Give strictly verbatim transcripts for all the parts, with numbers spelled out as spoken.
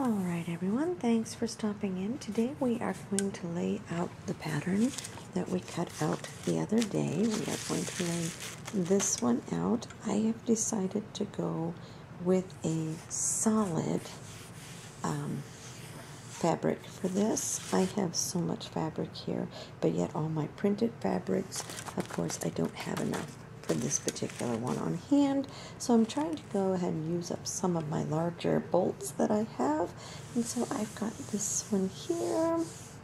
Alright everyone, thanks for stopping in. Today we are going to lay out the pattern that we cut out the other day. We are going to lay this one out. I have decided to go with a solid um, fabric for this. I have so much fabric here, but yet all my printed fabrics, of course I don't have enough for this particular one on hand, so I'm trying to go ahead and use up some of my larger bolts that I have. And so I've got this one here.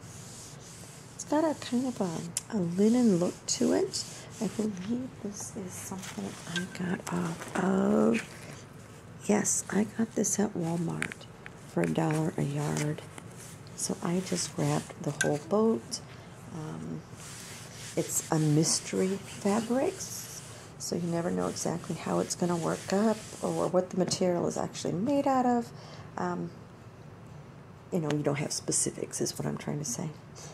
It's got a kind of a, a linen look to it. I believe this is something I got off of, yes, I got this at Walmart for a dollar a yard. So I just grabbed the whole boat. Um, it's a mystery fabrics. So you never know exactly how it's going to work up or what the material is actually made out of. Um, you know, you don't have specifics is what I'm trying to say.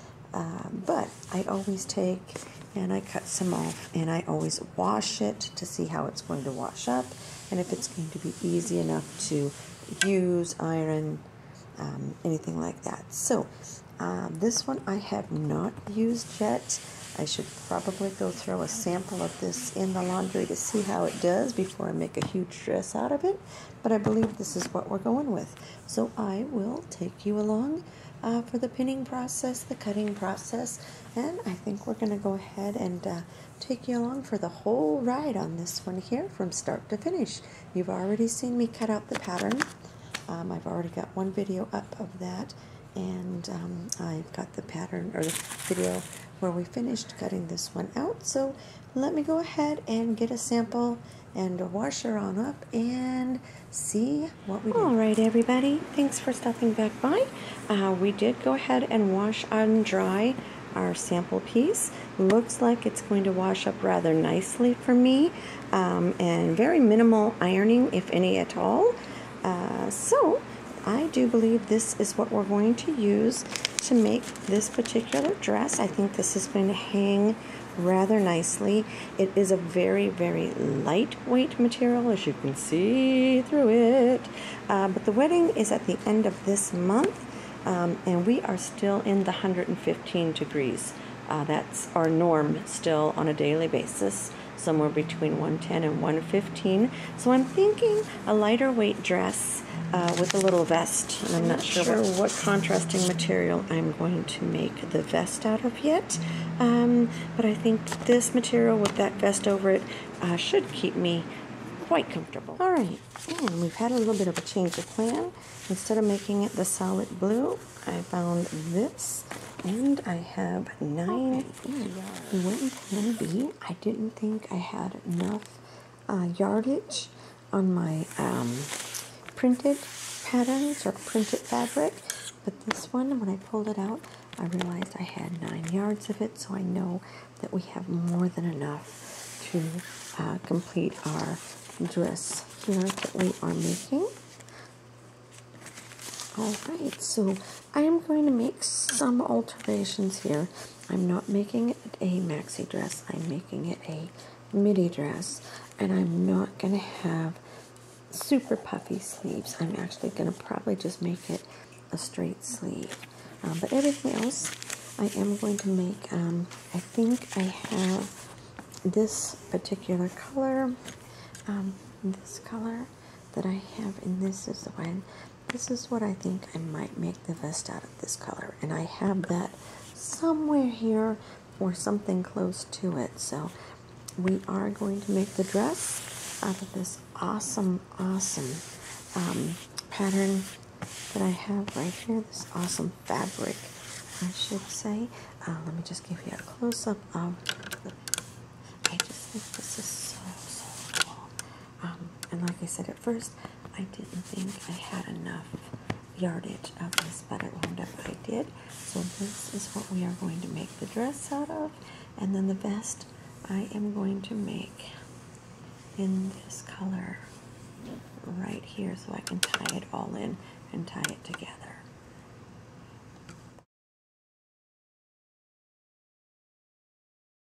Uh, but I always take and I cut some off and I always wash it to see how it's going to wash up and if it's going to be easy enough to use, iron, um, anything like that. So um, this one I have not used yet. I should probably go throw a sample of this in the laundry to see how it does before I make a huge dress out of it. But I believe this is what we're going with. So I will take you along uh, for the pinning process, the cutting process, and I think we're going to go ahead and uh, take you along for the whole ride on this one here from start to finish. You've already seen me cut out the pattern. Um, I've already got one video up of that, and um, I've got the pattern or the video where we finished cutting this one out. So let me go ahead and get a sample and wash her on up and see what we do. All right, everybody, thanks for stopping back by. Uh, we did go ahead and wash and dry our sample piece. Looks like it's going to wash up rather nicely for me, um, and very minimal ironing, if any at all. Uh, so I do believe this is what we're going to use to make this particular dress. I think this is going to hang rather nicely. It is a very, very lightweight material, as you can see through it. Uh, but the wedding is at the end of this month, um, and we are still in the one hundred fifteen degrees. Uh, that's our norm still on a daily basis, somewhere between one ten and one fifteen. So I'm thinking a lighter weight dress Uh, with a little vest, and I'm not sure what contrasting material I'm going to make the vest out of yet, um, but I think this material with that vest over it uh, should keep me quite comfortable. Alright, and we've had a little bit of a change of plan. Instead of making it the solid blue, I found this, and I have nine yards. When can be, I didn't think I had enough uh, yardage on my um, printed patterns or printed fabric, but this one, when I pulled it out, I realized I had nine yards of it, so I know that we have more than enough to uh, complete our dress here that we are making. Alright, so I am going to make some alterations here. I'm not making it a maxi dress, I'm making it a midi dress, and I'm not going to have super puffy sleeves. I'm actually going to probably just make it a straight sleeve. Um, but everything else I am going to make, um, I think I have this particular color, um, this color that I have, and this is the one. This is what I think I might make the vest out of, this color. And I have that somewhere here or something close to it. So we are going to make the dress out of this awesome, awesome um, pattern that I have right here, this awesome fabric, I should say. Uh, let me just give you a close-up of the, I just think this is so, so cool. Um, and like I said at first, I didn't think I had enough yardage of this, but it wound up I did. So this is what we are going to make the dress out of, and then the vest I am going to make in this color right here so I can tie it all in and tie it together.